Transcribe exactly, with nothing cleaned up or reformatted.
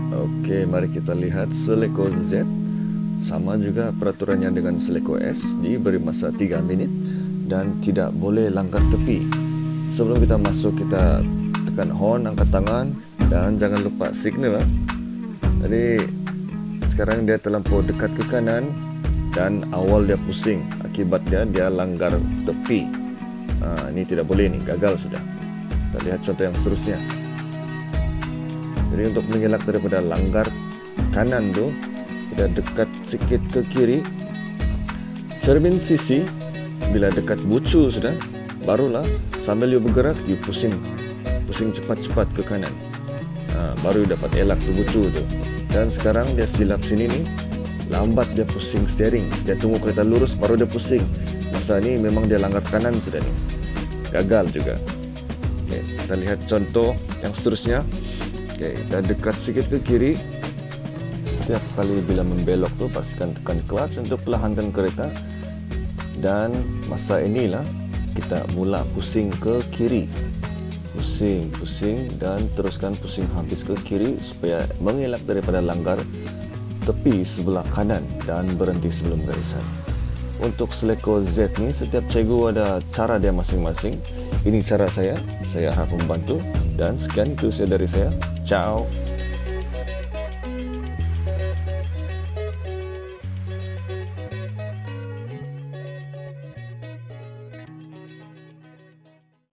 Okey, mari kita lihat seleko Z. Sama juga peraturannya dengan seleko S, diberi masa tiga minit dan tidak boleh langgar tepi. Sebelum kita masuk, kita tekan horn, angkat tangan dan jangan lupa signal. Jadi sekarang dia terlampau dekat ke kanan dan awal dia pusing, akibat dia dia langgar tepi. Ha, ini tidak boleh, nih gagal sudah. Kita lihat contoh yang seterusnya. Jadi untuk mengelak daripada langgar kanan tu, kita dekat sikit ke kiri. Cermin sisi bila dekat bucu sudah, barulah sambil you bergerak, you pusing pusing cepat-cepat ke kanan. Ha, baru you dapat elak tu bucu tu. Dan sekarang dia silap sini nih, lambat dia pusing steering. Dia tunggu kereta lurus baru dia pusing. Masa ni memang dia langgar kanan sudah nih. Gagal juga. Okay, kita lihat contoh yang seterusnya. Okay, dan dekat sikit ke kiri. Setiap kali bila membelok tu, pastikan tekan clutch untuk perlahankan kereta. Dan masa inilah kita mula pusing ke kiri. Pusing, pusing dan teruskan pusing habis ke kiri supaya mengelak daripada langgar tepi sebelah kanan dan berhenti sebelum garisan. Untuk seleko Z ni, setiap cikgu ada cara dia masing-masing. Ini cara saya. Saya harap membantu. Dan sekian itu saya dari saya. Ciao.